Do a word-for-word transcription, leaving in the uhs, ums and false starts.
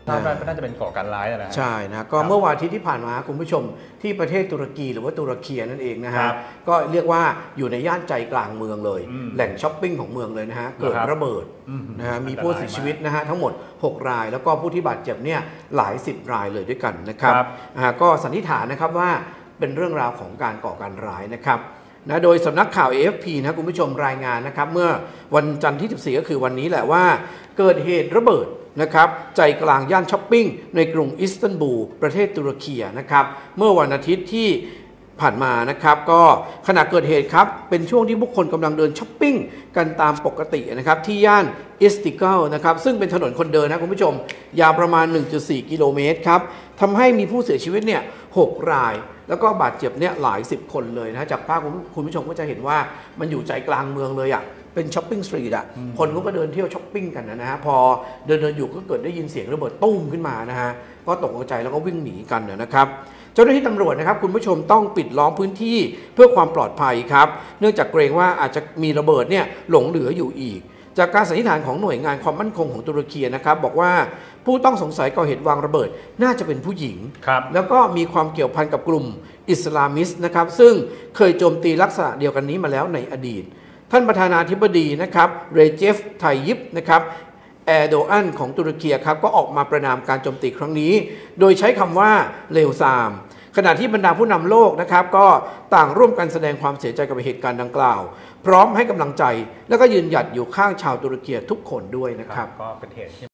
น่าจะเป็นก่อการร้ายนะใช่นะก็เมื่อวันอาทิตย์ที่ผ่านมาคุณผู้ชมที่ประเทศตุรกีหรือว่าตุรเคียนั่นเองนะฮะก็เรียกว่าอยู่ในย่านใจกลางเมืองเลยแหล่งช้อปปิ้งของเมืองเลยนะฮะเกิดระเบิดนะฮะมีผู้เสียชีวิตนะฮะทั้งหมดหกรายแล้วก็ผู้ที่บาดเจ็บเนี่ยหลายสิบรายเลยด้วยกันนะครับก็สันนิษฐานนะครับว่าเป็นเรื่องราวของการก่อการร้ายนะครับนะโดยสำนักข่าว เอ เอฟ พี นะคุณผู้ชมรายงานนะครับเมื่อวันจันทร์ที่สิบสี่ก็คือวันนี้แหละว่าเกิดเหตุระเบิดนะครับใจกลางย่านช้อปปิ้งในกรุงอิสตันบูลประเทศตุรกีนะครับเมื่อวันอาทิตย์ที่ผ่านมานะครับก็ขณะเกิดเหตุครับเป็นช่วงที่ผู้คนกำลังเดินช้อปปิ้งกันตามปกตินะครับที่ย่านอิสติกลนะครับซึ่งเป็นถนนคนเดินนะคุณผู้ชมยาวประมาณ หนึ่งจุดสี่ กิโลเมตรครับทำให้มีผู้เสียชีวิตเนี่ยหกรายแล้วก็บาดเจ็บเนี่ยหลายสิบคนเลยนะจากภาพคุณผู้ชมก็จะเห็นว่ามันอยู่ใจกลางเมืองเลยอ่ะเป็นช้อปปิ้งสตรีทอ่ะคนเขาก็เดินเที่ยวช้อปปิ้งกันนะฮะพอเดินเดินอยู่ก็เกิดได้ยินเสียงระเบิดตุ้มขึ้นมานะฮะก็ตกใจแล้วก็วิ่งหนีกันนะครับเจ้าหน้าที่ตำรวจนะครับคุณผู้ชมต้องปิดล้อมพื้นที่เพื่อความปลอดภัยครับเนื่องจากเกรงว่าอาจจะมีระเบิดเนี่ยหลงเหลืออยู่อีกจากการสันนิษฐานของหน่วยงานความมั่นคงของตุรกีนะครับบอกว่าผู้ต้องสงสัยก่อเหตุวางระเบิดน่าจะเป็นผู้หญิงแล้วก็มีความเกี่ยวพันกับกลุ่มอิสลามิสต์นะครับซึ่งเคยโจมตีลักษณะเดียวกันนี้มาแล้วในอดีตท่านประธานาธิบดีนะครับเรเจฟไทยิปนะครับแอร์โดอันของตุรกีครับก็ออกมาประณามการโจมตีครั้งนี้โดยใช้คำว่าเลวทรามขณะที่บรรดาผู้นำโลกนะครับก็ต่างร่วมกันแสดงความเสียใจกับเหตุการณ์ดังกล่าวพร้อมให้กำลังใจแล้วก็ยืนหยัดอยู่ข้างชาวตุรกีทุกคนด้วยนะครับก็เป็นเหตุที่